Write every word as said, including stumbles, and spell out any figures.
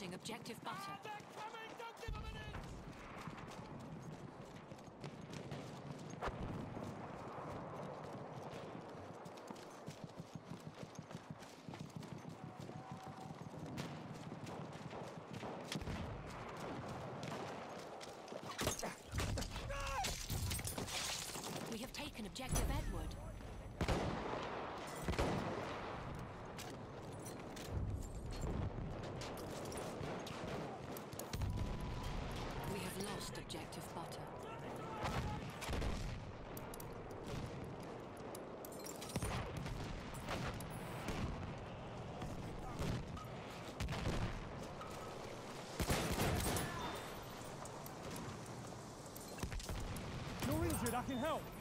taking objective butter. Ah, they're coming! Don't give them an inch! We have taken objective Edward. We have lost objective butter. You're injured, I can help.